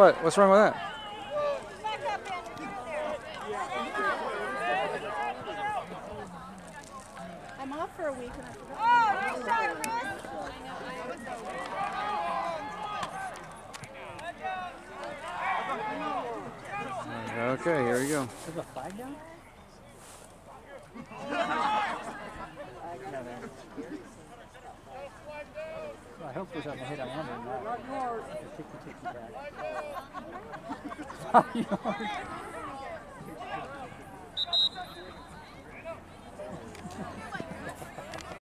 What? What's wrong with that? I'm off for a week and I forgot. Okay, here we go. Is a flag down? Well, I hope there's a hit on Andrew. Just take the back. 5 yards.